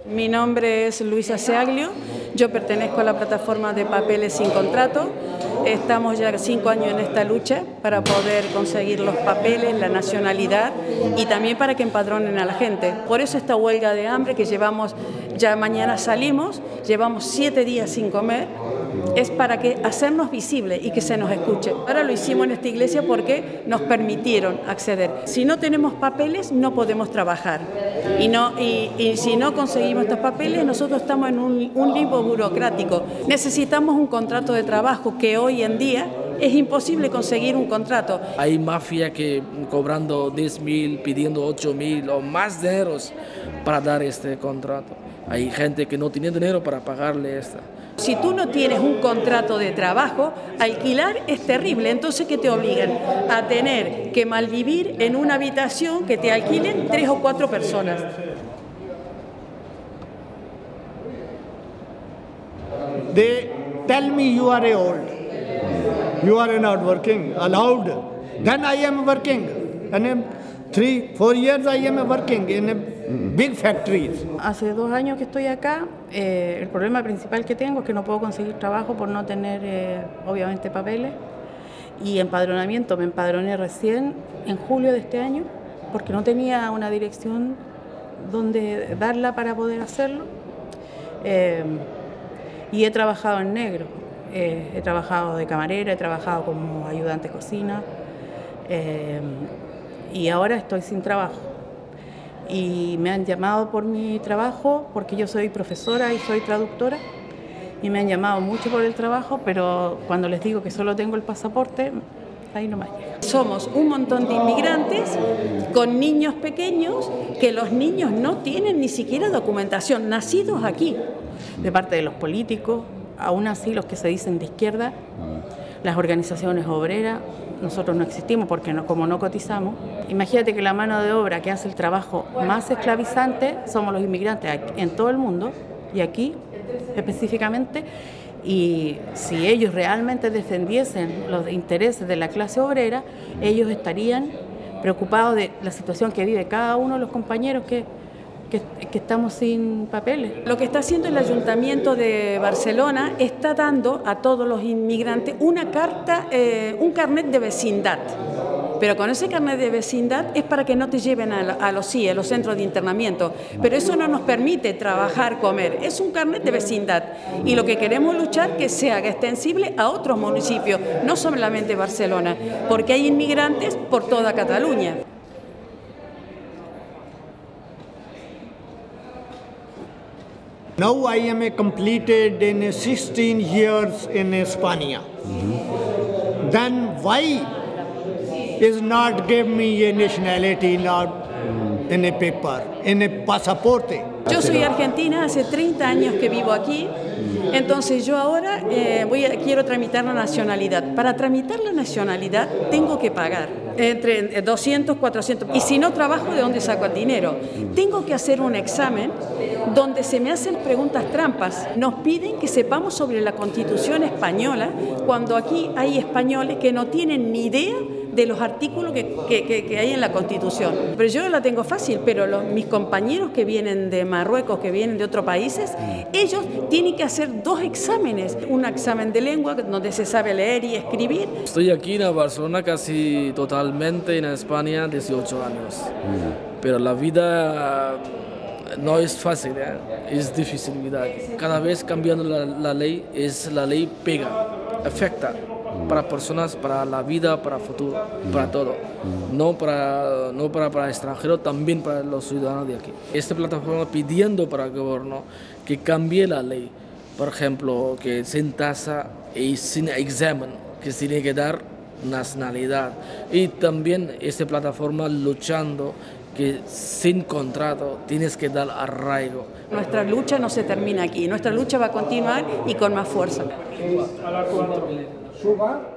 Mi nombre es Luisa Seaglio, yo pertenezco a la plataforma de Papeles sin Contrato. Estamos ya 5 años en esta lucha para poder conseguir los papeles, la nacionalidad y también para que empadronen a la gente. Por eso esta huelga de hambre que llevamos, ya mañana salimos, llevamos 7 días sin comer, es para que hacernos visibles y que se nos escuche. Ahora lo hicimos en esta iglesia porque nos permitieron acceder. Si no tenemos papeles no podemos trabajar y si no conseguimos estos papeles nosotros estamos en un limbo burocrático. Necesitamos un contrato de trabajo que hoy en día es imposible conseguir un contrato. Hay mafia que cobrando 10.000, pidiendo 8.000 o más dineros para dar este contrato. Hay gente que no tiene dinero para pagarle esta. Si tú no tienes un contrato de trabajo, alquilar es terrible. Entonces, ¿qué te obligan? A tener que malvivir en una habitación que te alquilen 3 o 4 personas. They tell me you are old, you are not working, allowed. Then I am working. And 3-4 years I am working in a big factories. Hace 2 años que estoy acá. El problema principal que tengo es que no puedo conseguir trabajo por no tener, obviamente, papeles. Y empadronamiento, me empadroné recién en julio de este año porque no tenía una dirección donde darla para poder hacerlo. Y he trabajado en negro. He trabajado de camarera, he trabajado como ayudante de cocina. Y ahora estoy sin trabajo. Y me han llamado por mi trabajo, porque yo soy profesora y soy traductora, y me han llamado mucho por el trabajo, pero cuando les digo que solo tengo el pasaporte, ahí no me llega. Somos un montón de inmigrantes con niños pequeños, que los niños no tienen ni siquiera documentación, nacidos aquí. De parte de los políticos, aún así los que se dicen de izquierda, las organizaciones obreras, nosotros no existimos porque como no cotizamos. Imagínate que la mano de obra que hace el trabajo más esclavizante somos los inmigrantes en todo el mundo y aquí específicamente. Y si ellos realmente defendiesen los intereses de la clase obrera, ellos estarían preocupados de la situación que vive cada uno de los compañeros que estamos sin papeles. Lo que está haciendo el Ayuntamiento de Barcelona está dando a todos los inmigrantes una carta, un carnet de vecindad. Pero con ese carnet de vecindad es para que no te lleven a los CIE, a los centros de internamiento. Pero eso no nos permite trabajar, comer. Es un carnet de vecindad. Y lo que queremos luchar que se haga extensible a otros municipios, no solamente Barcelona, porque hay inmigrantes por toda Cataluña. Now I am completed in 16 years in Spain. Then why is not give me a nationality, not in a paper, in a pasaporte? Yo soy argentina, hace 30 años que vivo aquí, entonces yo ahora quiero tramitar la nacionalidad. Para tramitar la nacionalidad tengo que pagar entre 200, 400, y si no trabajo, ¿de dónde saco el dinero? Tengo que hacer un examen donde se me hacen preguntas trampas. Nos piden que sepamos sobre la Constitución española, cuando aquí hay españoles que no tienen ni idea de los artículos que hay en la Constitución. Pero yo la tengo fácil, pero mis compañeros que vienen de Marruecos, que vienen de otros países, ellos tienen que hacer 2 exámenes. Un examen de lengua, donde se sabe leer y escribir. Estoy aquí en Barcelona casi totalmente, en España 18 años. Pero la vida no es fácil, es difícil. Cada vez cambiando la ley, la ley pega, afecta para personas, para la vida, para el futuro, para todo. No para extranjeros, también para los ciudadanos de aquí. Esta plataforma pidiendo para el gobierno que cambie la ley. Por ejemplo, que sin tasa y sin examen, que se tiene que dar nacionalidad. Y también esta plataforma luchando que sin contrato tienes que dar arraigo. Nuestra lucha no se termina aquí, nuestra lucha va a continuar y con más fuerza. Suba